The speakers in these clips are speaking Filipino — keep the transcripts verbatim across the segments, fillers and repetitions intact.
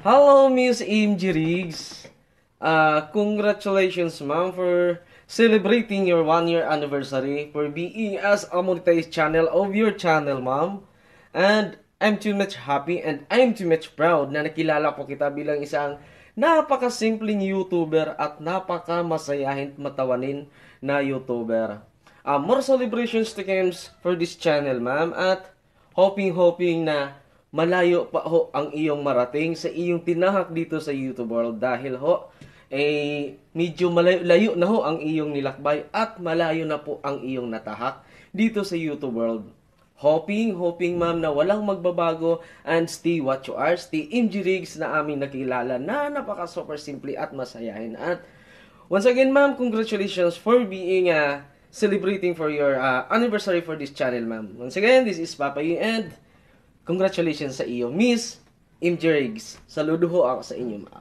Hello, Miss M G Riggs. Uh, congratulations, ma'am, for celebrating your one-year anniversary for being as a monetized channel of your channel, ma'am. And I'm too much happy and I'm too much proud na nakilala ko kita bilang isang napakasimpleng YouTuber at napaka-masayahin matawanin na YouTuber. Uh, more celebrations to come for this channel, ma'am, at hoping-hoping na malayo pa ho ang iyong marating sa iyong tinahak dito sa YouTube world dahil ho, eh, medyo malayo na ho ang iyong nilakbay at malayo na po ang iyong natahak dito sa YouTube world. Hoping, hoping ma'am na walang magbabago and stay what you are, stay M G Riggs na aming nakilala na napaka super simple at masayahin. At once again ma'am, congratulations for being uh, celebrating for your uh, anniversary for this channel ma'am. Once again, this is Papa Yu and congratulations sa iyo, Miss M G Riggs. Saludo ho ako sa inyo, ma'am.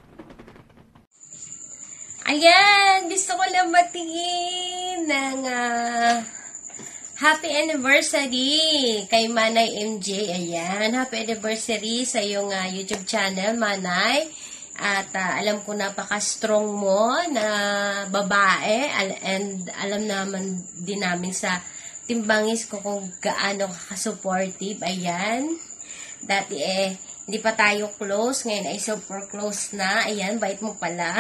Ayan, gusto ko lang batiin ng uh, happy anniversary kay Manay M J. Ayan, happy anniversary sa iyong uh, YouTube channel, Manay. At uh, alam ko napaka-strong mo na babae and alam naman din namin sa timbangis ko kung gaano ka-supportive. Ayan. Dati eh, hindi pa tayo close. Ngayon ay super close na. Ayan, bait mo pala.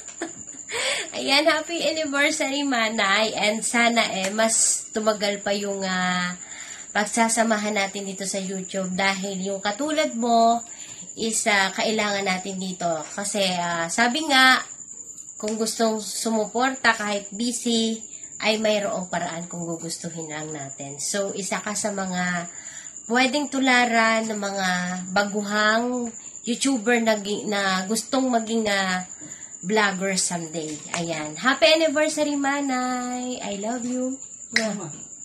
Ayan, happy anniversary, Manay. And sana eh, mas tumagal pa yung uh, pagsasamahan natin dito sa YouTube. Dahil yung katulad mo is uh, kailangan natin dito. Kasi uh, sabi nga, kung gustong sumuporta kahit busy, ay mayroong paraan kung gugustuhin lang natin. So, isa ka sa mga pwedeng tularan ng mga baguhang YouTuber na, na gustong maging uh, vlogger someday. Ayan. Happy anniversary, Manay! I love you. Yeah.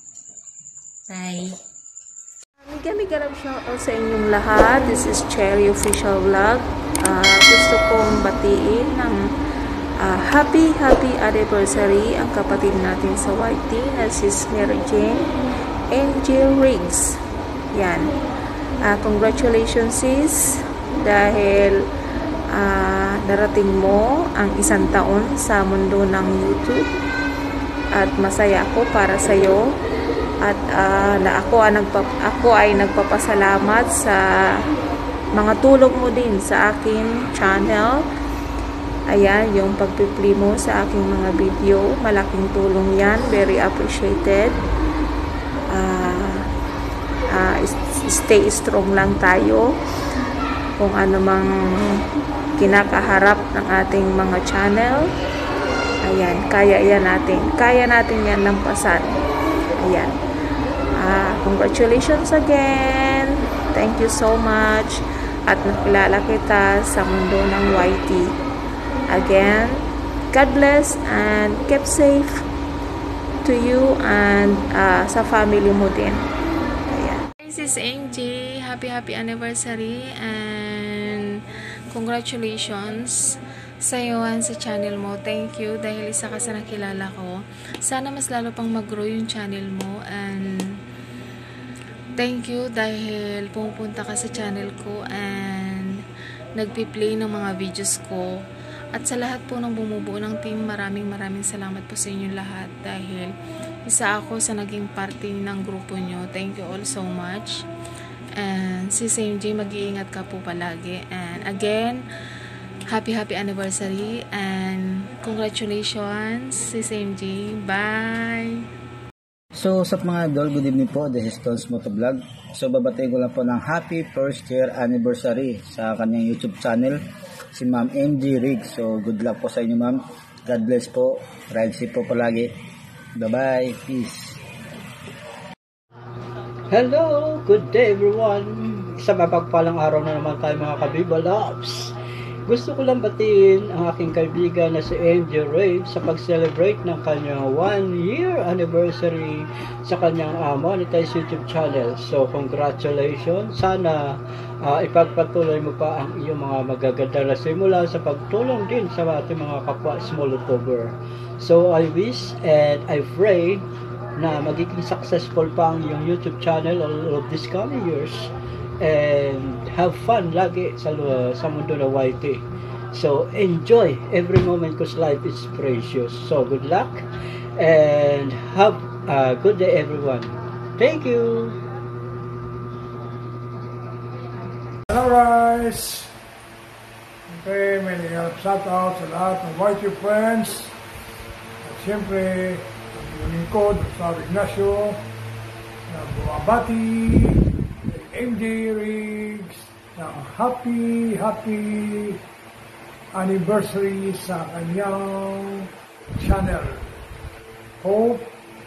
Bye. Mega-mega love shoutout sa inyong lahat. This is Cherry Official Vlog. Uh, gusto kong batiin ng Uh, happy, happy anniversary ang kapatid natin sa Y T na si Mary Jane M G Riggs. Yan. Uh, congratulations sis dahil uh, narating mo ang isang taon sa mundo ng YouTube at masaya ako para sa iyo at uh, na ako, ay nagpa ako ay nagpapasalamat sa mga tulong mo din sa akin channel. Ayan, yung pagpipli mo sa aking mga video. Malaking tulong yan. Very appreciated. Uh, uh, stay strong lang tayo. Kung ano mang kinakaharap ng ating mga channel. Ayan, kaya yan natin. Kaya natin yan lampasan. Ayan. Uh, congratulations again. Thank you so much. At nakilala kita sa mundo ng Y T. Again, God bless and keep safe to you and uh, sa family mo din. Ayan. This is M J. Happy happy anniversary and congratulations sa iyo sa channel mo. Thank you dahil isa ka sa nakilala ko. Sana mas lalo pang mag-grow yung channel mo and thank you dahil pumunta ka sa channel ko and nagpi-play ng mga videos ko. At sa lahat po ng bumubuo ng team, maraming maraming salamat po sa inyong lahat dahil isa ako sa naging parte ng grupo nyo. Thank you all so much. And si M J, mag-iingat ka po palagi. And again, happy happy anniversary and congratulations si M J. Bye! So, sa mga idol, good evening po. This is Tons Motovlog. So, babatiin ko lang po ng happy first year anniversary sa kanyang YouTube channel, si Ma'am M G Riggs. So, good luck po sa inyo, Ma'am. God bless po. Ride safe po palagi. Bye-bye. Peace. Hello! Good day, everyone! Isang mapagpalang araw na naman tayo, mga Kabiba Loves. Gusto ko lang batiin ang aking kaibigan na si M G Riggs sa pag-celebrate ng kanyang one year anniversary sa kanyang uh, monetized YouTube channel. So, congratulations! Sana uh, ipagpatuloy mo pa ang iyong mga magaganda na simula sa pagtulong din sa ating mga kapwa small YouTuber. So, I wish and I pray na magiging successful pa ang iyong YouTube channel all of these coming years. and have fun lagi sa, sa mundo ng Y T. So, enjoy every moment because life is precious. So, good luck and have a good day everyone. Thank you! Hello guys! Okay, may shout out sa lahat ng Y T friends. At siyempre, ang inyong lingkod, Gustavo Ignacio, na bumabati kay M J Riggs ng happy, happy anniversary sa kanyang channel. Hope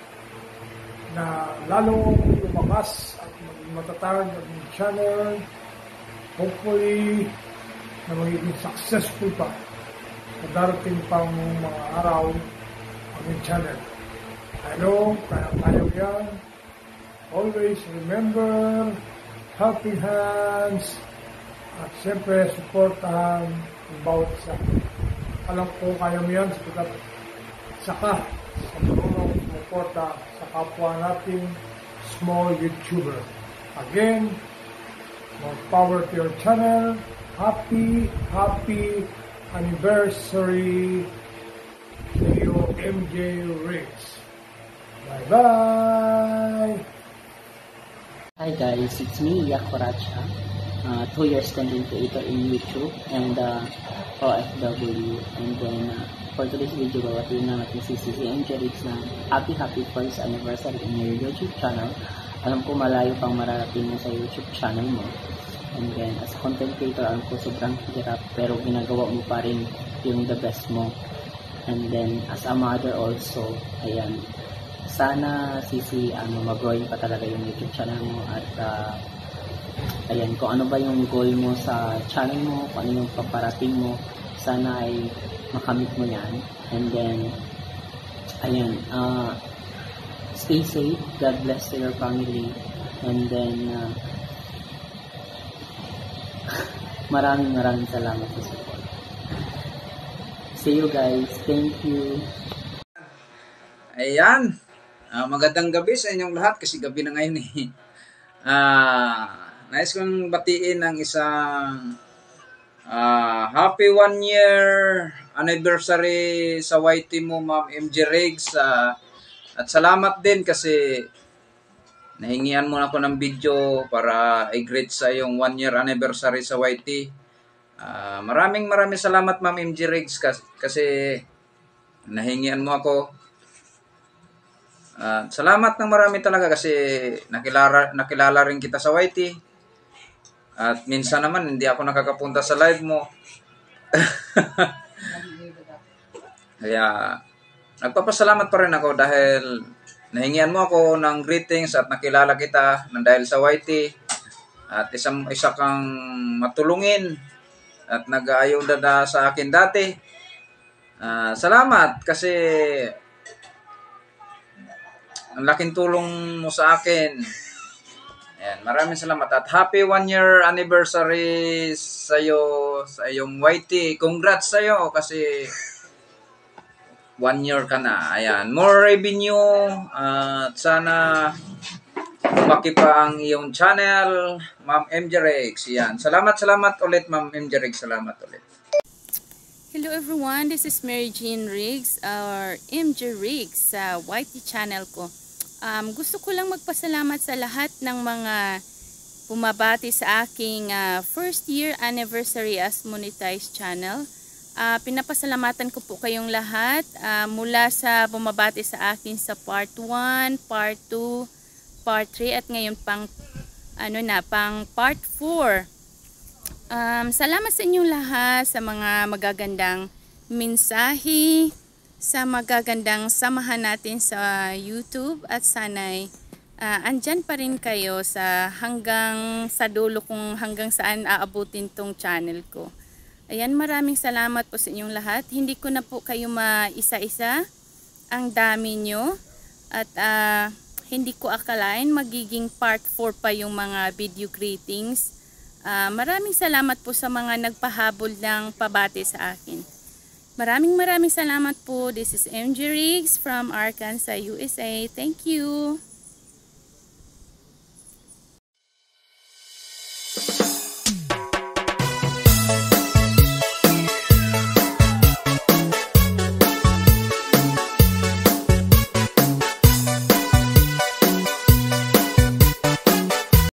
na lalong lumakas at matatag ang channel. Hopefully, na magiging successful pa sa darating pang mga araw ang channel. I know, kaya tayo yan. Always remember, helping hands, at siyempre, supportahan ang bawat isa. Alam ko kaya mo yan, sapagat saka sa marunong sumuporta sa kapwa nating small YouTuber. Again, more power to your channel. Happy, happy anniversary to you, M J Riggs. Bye-bye! Hi guys, it's me, Yak Paracha, uh, two years content creator in YouTube and uh, O F W. And then, uh, for today's video, bawatiin na natin si si M J Riggs na happy, happy first anniversary in your YouTube channel. Alam ko malayo pang mararating mo sa YouTube channel mo. And then, as a content creator, alam ko sobrang hirap, pero ginagawa mo pa rin yung the best mo. And then, as a mother also, ayan, sana sisi, ano, mag-growing pa talaga yung YouTube channel mo. At, uh, ayan, kung ano ba yung goal mo sa channel mo, kung ano yung paparating mo, sana ay makamit mo yan. And then, ayan, uh, stay safe, God bless to your family. And then, uh, maraming maraming salamat sa support. See you guys. Thank you. Ayan. Uh, magandang gabi sa inyong lahat kasi gabi na ngayon eh. Uh, nais kong batiin ng isang uh, happy one year anniversary sa Y T mo, Ma'am M J Riggs. Uh, at salamat din kasi nahingian mo na ako ng video para i-greet sa yung one year anniversary sa Y T. Uh, maraming maraming salamat Ma'am M J Riggs kasi, kasi nahingian mo ako. Uh, salamat ng marami talaga kasi nakilala, nakilala rin kita sa Y T. At minsan naman hindi ako nakakapunta sa live mo. Kaya nagpapasalamat pa rin ako dahil nahingian mo ako ng greetings at nakilala kita ng dahil sa Y T. At isang, isa kang matulungin at nag-aayuda na sa akin dati. Uh, salamat kasi ang laking tulong mo sa akin. Ayan, maraming salamat at happy one year anniversary sa iyo, sa iyong Y T. Congrats sa iyo kasi one year ka na. Ayan, more revenue at uh, sana lumaki pa ang iyong channel, Ma'am M J Riggs. Ayan, salamat, salamat ulit Ma'am M J Riggs. Salamat ulit. Hello everyone, this is Mary Jean Riggs or M J Riggs sa Y T channel ko. Um, gusto ko lang magpasalamat sa lahat ng mga bumabati sa aking uh, first year anniversary as monetized channel. Uh, pinapasalamatan ko po kayong lahat uh, mula sa bumabati sa akin sa part one, part two, part three at ngayon pang ano na, pang part four. Um, salamat sa inyong lahat sa mga magagandang mensahe, sa magagandang samahan natin sa YouTube at sana'y uh, andyan pa rin kayo sa hanggang sa dulo kung hanggang saan aabutin tong channel ko. Ayan, maraming salamat po sa inyong lahat. Hindi ko na po kayo maisa-isa. Ang dami nyo. At uh, hindi ko akalain magiging part four pa yung mga video greetings. Uh, maraming salamat po sa mga nagpahabol ng pabati sa akin. Maraming maraming salamat po. This is M J Riggs from Arkansas, U S A. Thank you.